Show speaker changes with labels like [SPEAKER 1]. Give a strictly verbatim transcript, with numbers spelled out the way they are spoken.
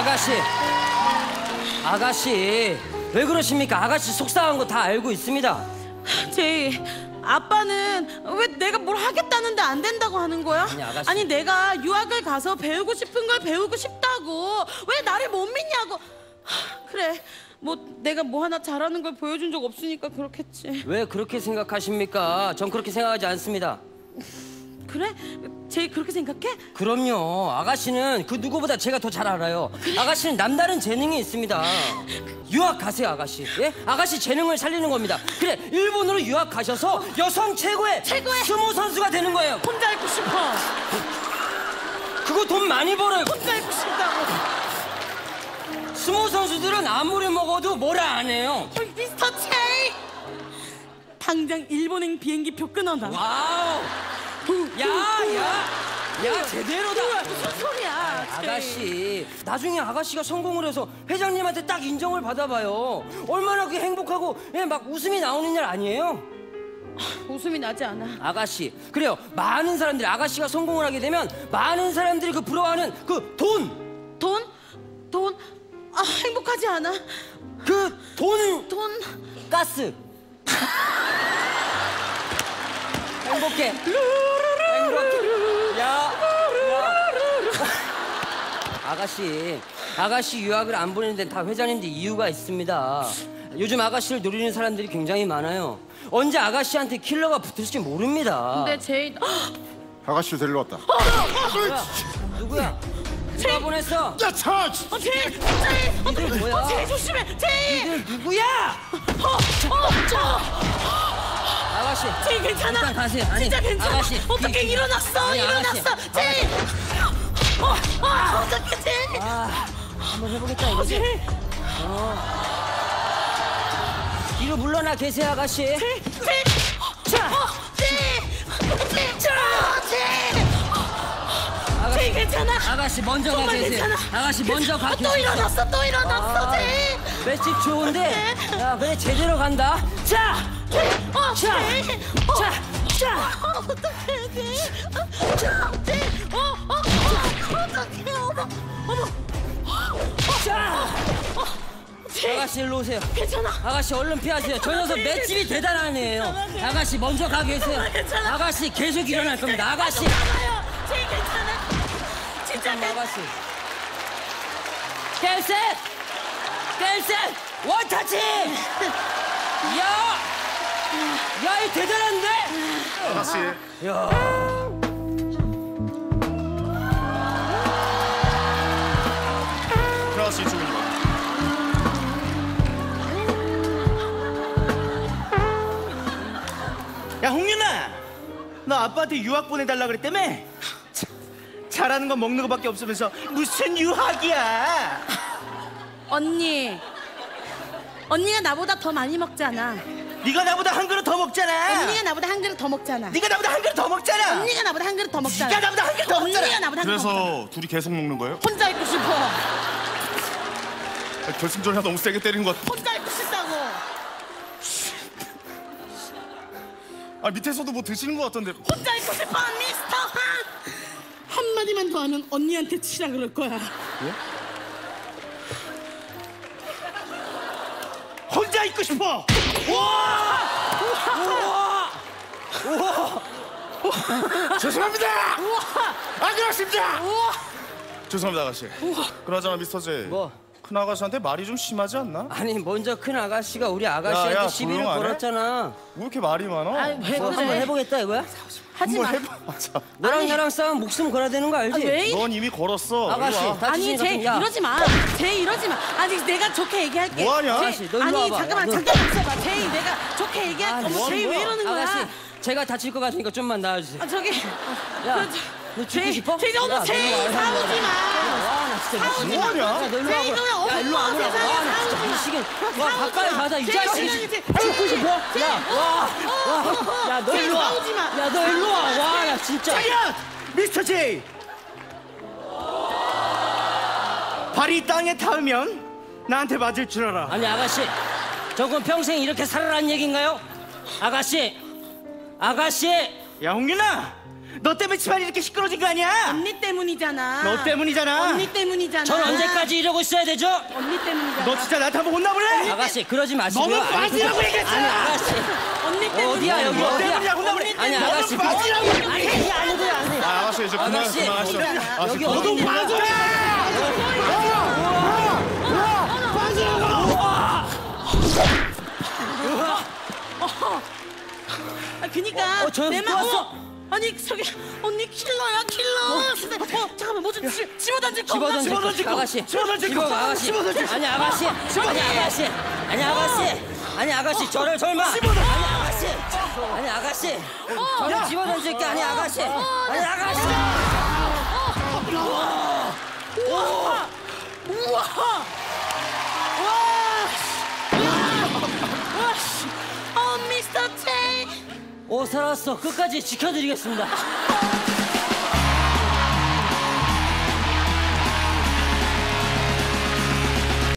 [SPEAKER 1] 아가씨, 아가씨 왜 그러십니까? 아가씨 속상한 거 다 알고 있습니다.
[SPEAKER 2] 제이, 아빠는 왜 내가 뭘 하겠다는데 안 된다고 하는 거야?
[SPEAKER 1] 아니, 아가씨.
[SPEAKER 2] 아니 내가 유학을 가서 배우고 싶은 걸 배우고 싶다고 왜 나를 못 믿냐고. 하, 그래, 뭐 내가 뭐 하나 잘하는 걸 보여준 적 없으니까 그렇겠지.
[SPEAKER 1] 왜 그렇게 생각하십니까? 전 그렇게 생각하지 않습니다.
[SPEAKER 2] 그래? 제이 그렇게 생각해?
[SPEAKER 1] 그럼요. 아가씨는 그 누구보다 제가 더 잘 알아요. 아가씨는 남다른 재능이 있습니다. 유학 가세요, 아가씨. 예? 아가씨 재능을 살리는 겁니다. 그래, 일본으로 유학 가셔서 여성 최고의,
[SPEAKER 2] 최고의
[SPEAKER 1] 스모 선수가 되는 거예요.
[SPEAKER 2] 혼자 있고 싶어.
[SPEAKER 1] 그거 돈 많이 벌어요.
[SPEAKER 2] 혼자 있고 싶다고.
[SPEAKER 1] 스모 선수들은 아무리 먹어도 뭐라 안 해요.
[SPEAKER 2] 미스터 체이, 당장 일본행 비행기표 끊어놔.
[SPEAKER 1] 와우. 야, 야, 야, 제대로다.
[SPEAKER 2] 무슨 소리야?
[SPEAKER 1] 아이, 아가씨, 나중에 아가씨가 성공을 해서 회장님한테 딱 인정을 받아봐요. 얼마나 그 행복하고 예, 막 웃음이 나오는 일 아니에요?
[SPEAKER 2] 웃음이 나지 않아.
[SPEAKER 1] 아가씨, 그래요. 많은 사람들이 아가씨가 성공을 하게 되면 많은 사람들이 그 부러워하는 그 돈,
[SPEAKER 2] 돈? 돈? 아, 행복하지 않아.
[SPEAKER 1] 그 돈,
[SPEAKER 2] 돈?
[SPEAKER 1] 가스. 행복해. 행복해. 야, 야. 아가씨, 아가씨 유학을 안 보내는 데는 다 회장님들 이유가 있습니다. 요즘 아가씨를 노리는 사람들이 굉장히 많아요. 언제 아가씨한테 킬러가 붙을지 모릅니다.
[SPEAKER 2] 근데 제이,
[SPEAKER 3] 아가씨 데리러 왔다.
[SPEAKER 1] 누구야? 누구야? 누가 보냈어?
[SPEAKER 3] 야, 차!
[SPEAKER 2] 어, 제이, 제이,
[SPEAKER 1] 니들 뭐야?
[SPEAKER 2] 어, 제이 조심해, 제이.
[SPEAKER 1] 니들 누구야?
[SPEAKER 2] 어, 어, 저.
[SPEAKER 1] 아가씨,
[SPEAKER 2] 제이 괜찮아?
[SPEAKER 1] 일단 가세요. 아니,
[SPEAKER 2] 진짜 괜찮아?
[SPEAKER 1] 아가씨,
[SPEAKER 2] 어떻게
[SPEAKER 1] 비-
[SPEAKER 2] 일어났어?
[SPEAKER 1] 아니,
[SPEAKER 2] 일어났어,
[SPEAKER 1] 아가씨,
[SPEAKER 2] 제이. 어, 어, 어떡해, 제이.
[SPEAKER 1] 아, 한번 해보겠다
[SPEAKER 2] 어,
[SPEAKER 1] 이거지?
[SPEAKER 2] 제이.
[SPEAKER 1] 어. 뒤로 물러나 계세요, 아가씨.
[SPEAKER 2] 제이, 제이.
[SPEAKER 1] 자,
[SPEAKER 2] 어, 제이. 제이, 자, 제이.
[SPEAKER 1] 아가씨,
[SPEAKER 2] 제이 괜찮아?
[SPEAKER 1] 아가씨 먼저 가
[SPEAKER 2] 정말
[SPEAKER 1] 계세요.
[SPEAKER 2] 괜찮아?
[SPEAKER 1] 아가씨 먼저 가
[SPEAKER 2] 어,
[SPEAKER 1] 계세요.
[SPEAKER 2] 또 일어났어, 또 일어났어,
[SPEAKER 1] 아,
[SPEAKER 2] 제이.
[SPEAKER 1] 맷집 좋은데? 야, 그래 제대로 간다. 자,
[SPEAKER 2] 어,
[SPEAKER 1] 자,
[SPEAKER 2] 제이. 어.
[SPEAKER 1] 자, 자.
[SPEAKER 2] 어, 어떡해, 제이. 자, 제이. 어, 어, 어, 어떡해, 어머, 어머.
[SPEAKER 1] 자,
[SPEAKER 2] 제이.
[SPEAKER 1] 아가씨 일로 오세요.
[SPEAKER 2] 괜찮아.
[SPEAKER 1] 아가씨 얼른 피하세요. 저 녀석 맷집이 대단한 애예요.
[SPEAKER 2] 괜찮아.
[SPEAKER 1] 아가씨 먼저 가 계세요.
[SPEAKER 2] 괜찮아.
[SPEAKER 1] 아가씨 계속 일어날 겁니다. 아가씨.
[SPEAKER 2] 괜찮아요. 제이 괜찮아. 진짜 괜찮아.
[SPEAKER 1] 아가씨. 댄셋! 댄셋! 원타치! 야! 야, 이 대단한데?
[SPEAKER 3] 아가씨.
[SPEAKER 1] 야.
[SPEAKER 3] 아가씨 이쪽으로 와.
[SPEAKER 4] 야, 홍윤아, 너 아빠한테 유학 보내달라 그랬다며? 참, 잘하는 건 먹는 거밖에 없으면서 무슨 유학이야?
[SPEAKER 2] 언니. 언니가 나보다 더 많이 먹잖아.
[SPEAKER 4] 네가 나보다 한 그릇 더 먹잖아.
[SPEAKER 2] 언니가 나보다 한 그릇 더 먹잖아.
[SPEAKER 4] 네가 나보다 한 그릇 더 먹잖아.
[SPEAKER 2] 언니가 나보다 한 그릇 더 먹잖아.
[SPEAKER 4] 네가 나보다 한 그릇 더 먹잖아.
[SPEAKER 2] 언니가 나보다 한 그릇 더 먹잖아.
[SPEAKER 3] 그래서 둘이 계속 먹는 거예요?
[SPEAKER 2] 혼자 있고 싶어.
[SPEAKER 3] 아, 결승전에 너무 세게 때리는 것 같아.
[SPEAKER 2] 혼자 있고 싶다고.
[SPEAKER 3] 아, 밑에서도 뭐 드시는 것 같던데.
[SPEAKER 2] 혼자 있고 싶어, 미스터 한. 한마디만 더 하면 언니한테 치라 그럴 거야.
[SPEAKER 4] 혼자 있고 싶어.
[SPEAKER 3] 죄송합니다. 안 그렇습니다. 죄송합니다, 아가씨. 그나저나 미스터 제이.
[SPEAKER 1] 뭐?
[SPEAKER 3] 큰 아가씨한테 말이 좀 심하지 않나?
[SPEAKER 1] 아니, 먼저 큰 아가씨가 우리
[SPEAKER 3] 야,
[SPEAKER 1] 아가씨한테
[SPEAKER 3] 야,
[SPEAKER 1] 시비를
[SPEAKER 3] 조용 안 해?
[SPEAKER 1] 걸었잖아.
[SPEAKER 3] 왜 이렇게 말이 많아?
[SPEAKER 2] 아이, 왜
[SPEAKER 1] 뭐
[SPEAKER 2] 그래?
[SPEAKER 1] 한번 해보겠다 이거야?
[SPEAKER 2] 하지 마.
[SPEAKER 3] 한번 해봐. 맞아.
[SPEAKER 1] 너랑
[SPEAKER 2] 아니.
[SPEAKER 1] 나랑 싸우면 목숨 걸어야 되는 거 알지?
[SPEAKER 2] 아, 왜?
[SPEAKER 3] 넌 이미 걸었어.
[SPEAKER 1] 아가씨,
[SPEAKER 3] 일로 와.
[SPEAKER 1] 다
[SPEAKER 2] 아니,
[SPEAKER 1] 지지니까
[SPEAKER 2] 쟤
[SPEAKER 1] 좀, 야.
[SPEAKER 2] 이러지 마. 쟤 이러지 마. 아니, 내가 좋게 얘기할게.
[SPEAKER 3] 뭐하냐?
[SPEAKER 2] 쟤-
[SPEAKER 1] 아가씨, 너 일로
[SPEAKER 2] 아니,
[SPEAKER 1] 와봐.
[SPEAKER 2] 잠깐만,
[SPEAKER 1] 야, 너-
[SPEAKER 2] 잠깐만 있어봐. 쟤 내가 좋게 얘기할
[SPEAKER 1] 아,
[SPEAKER 2] 거면
[SPEAKER 1] 뭐
[SPEAKER 2] 쟤
[SPEAKER 1] 하는
[SPEAKER 2] 왜
[SPEAKER 1] 거야?
[SPEAKER 2] 이러는 거야?
[SPEAKER 1] 아가씨, 제가 다칠 것 같으니까 좀만 나와주세요.
[SPEAKER 2] 아, 저기.
[SPEAKER 1] 야,
[SPEAKER 2] 그,
[SPEAKER 1] 너 죽고
[SPEAKER 2] 쟤-
[SPEAKER 1] 싶어?
[SPEAKER 2] 쟤 정도
[SPEAKER 1] 야,
[SPEAKER 2] 쟤
[SPEAKER 1] 너 일로 와,
[SPEAKER 2] 싸우지 마.
[SPEAKER 1] 와, 나 진짜
[SPEAKER 2] 싸우지
[SPEAKER 1] 미치겠네.
[SPEAKER 2] 마.
[SPEAKER 3] 뭐하냐?
[SPEAKER 1] 야, 너 일로
[SPEAKER 2] 쟤
[SPEAKER 1] 와봐.
[SPEAKER 2] 이거야,
[SPEAKER 1] 야,
[SPEAKER 2] 어머,
[SPEAKER 1] 일로 와보라고.
[SPEAKER 2] 세상에
[SPEAKER 1] 와, 나 진짜
[SPEAKER 2] 싸우지 마.
[SPEAKER 1] 미치겠네.
[SPEAKER 2] 싸우지
[SPEAKER 1] 와,
[SPEAKER 2] 마.
[SPEAKER 1] 가까이 가자, 이
[SPEAKER 2] 쟤
[SPEAKER 1] 자식이.
[SPEAKER 2] 그냥 이제-
[SPEAKER 1] 죽고 싶어? 야, 와, 와. 야, 너
[SPEAKER 2] 쟤
[SPEAKER 1] 일로 와.
[SPEAKER 2] 싸우지 마.
[SPEAKER 1] 야, 너 일로 와. 와, 나 진짜.
[SPEAKER 4] 자기야, 미스터 제이. 발이 땅에 닿으면 나한테 맞을 줄 알아.
[SPEAKER 1] 아니, 아가씨. 저건 평생 이렇게 살아라는 얘기인가요? 아가씨. 아가씨.
[SPEAKER 4] 야, 홍윤아, 너 때문에 집안이 이렇게 시끄러진 거 아니야?
[SPEAKER 2] 언니 때문이잖아.
[SPEAKER 4] 너 때문이잖아.
[SPEAKER 2] 언니 때문이잖아.
[SPEAKER 1] 전 언제까지 이러고 있어야 되죠?
[SPEAKER 2] 언니 때문이잖아.
[SPEAKER 4] 너 진짜 나한테 한번 혼나보래?
[SPEAKER 1] 아가씨 그러지 마시고요.
[SPEAKER 4] 너는
[SPEAKER 1] 아니,
[SPEAKER 4] 빠지라고
[SPEAKER 1] 그게-
[SPEAKER 4] 얘기했잖아.
[SPEAKER 1] 아니 아가씨
[SPEAKER 2] 언니 때문이야.
[SPEAKER 1] 어디야 여기
[SPEAKER 4] 너
[SPEAKER 1] 어디야?
[SPEAKER 4] 때문이야 혼나보래.
[SPEAKER 1] 아니
[SPEAKER 4] 너는
[SPEAKER 1] 아가씨
[SPEAKER 4] 빠지라고.
[SPEAKER 1] 아니 이게 아니고요 아니.
[SPEAKER 3] 아, 아가씨 이제 그만
[SPEAKER 1] 아가씨,
[SPEAKER 3] 그만하시죠.
[SPEAKER 1] 여기
[SPEAKER 3] 아가씨,
[SPEAKER 1] 여기
[SPEAKER 3] 그만.
[SPEAKER 1] 너도
[SPEAKER 2] 아, 그니까
[SPEAKER 1] 어, 어, 저
[SPEAKER 2] 내
[SPEAKER 1] 또
[SPEAKER 2] 맘-
[SPEAKER 1] 왔어?
[SPEAKER 2] 어, 아니 저기 언니 킬러야 킬러. 근데, 어, 잠깐만 뭐 좀 집어던질 거 없나?
[SPEAKER 1] 집어던질
[SPEAKER 4] 집어던질
[SPEAKER 1] 거
[SPEAKER 4] 거.
[SPEAKER 1] 아가씨
[SPEAKER 4] 집어던질 거.
[SPEAKER 1] 집어 아가씨
[SPEAKER 4] 집어던질 거.
[SPEAKER 1] 아니 아가씨 아니 아가씨 아니 아가씨 아니 아가씨 저를 설마 아니 아가씨 아니 아가씨 저를 집어던질 게 아니 아가씨 아니 아가씨
[SPEAKER 2] 우와. 우와. 우와. 와. 씨. 어 미스터 체이.
[SPEAKER 1] 오 살았어 끝까지 지켜드리겠습니다.